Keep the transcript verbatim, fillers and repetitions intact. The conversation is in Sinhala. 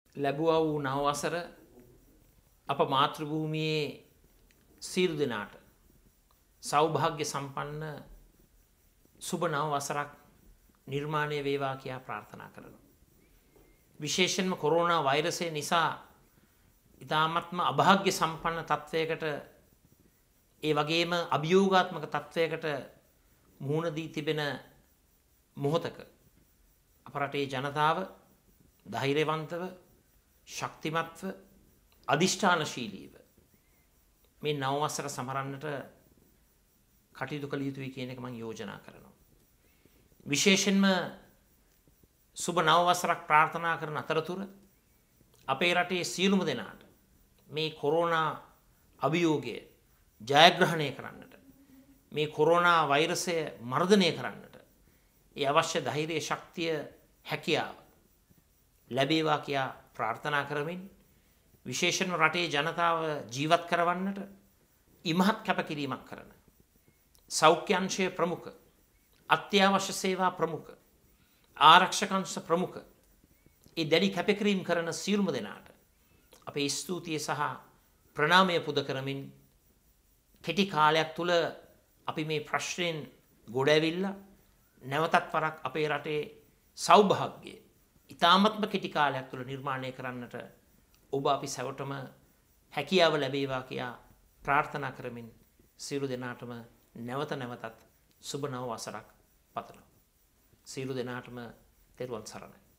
ලැබුවා වූ නව වසර අප මාතෘ භූමියේ සියලු දෙනාට සෞභාග්‍ය සම්පන්න සුබ නව වසරක් නිර්මාණය වේවා කියා ප්‍රාර්ථනා කරනවා. විශේෂයෙන්ම කොරෝනා වෛරසය නිසා ඉතාමත්ම අභාග්‍ය සම්පන්න තත්වයකට ඒ වගේම අභියෝගාත්මක තත්වයකට මුහුණ දී තිබෙන මොහොතක අප රටේ ජනතාව ධෛර්යවන්තව ශක්තිමත්ව අධිෂ්ඨානශීලීව මේ නව වසර සමරන්නට කටයුතු කළ යුතුයි කියන එක මම යෝජනා කරනවා. විශේෂයෙන්ම සුබ නව වසරක් ප්‍රාර්ථනා කරන අතරතුර අපේ රටේ සියලුම දෙනාට මේ කොරෝනා අභියෝගය ජයග්‍රහණය කරන්නට මේ කොරෝනා වෛරසය මර්ධනය කරන්නට ඒ අවශ්‍ය ධෛර්ය ශක්තිය හැකියාව ලැබේවා කියා ප්‍රාර්ථනා කරමින් විශේෂයෙන්ම රටේ ජනතාව ජීවත් කරවන්නට ඉමහත් කැපකිරීමක් කරන සෞඛ්‍ය අංශය ප්‍රමුඛ අත්‍යවශ්‍ය සේවා ප්‍රමුඛ ආරක්ෂක අංශ ප්‍රමුඛ ඒ දැඩි කැපකිරීම කරන සියලුම දෙනාට අපේ ස්තුතිය සහ ප්‍රණාමය පුද කරමින් කෙටි කාලයක් තුල අපි මේ ප්‍රශ්නෙන් ගොඩ ඇවිල්ලා නැවතත් වරක් අපේ රටේ සෞභාග්‍යය ඉතාමත්ම කෙටි කාලයක් තුල නිර්මාණය කරන්නට ඔබ අපි සැවටම හැකියාව ලැබේවා කියා ප්‍රාර්ථනා කරමින් සියලු දෙනාටම නැවත නැවතත් සුබ නව වසරක් පතනවා. සියලු දෙනාටම තෙරුවන් සරණයි.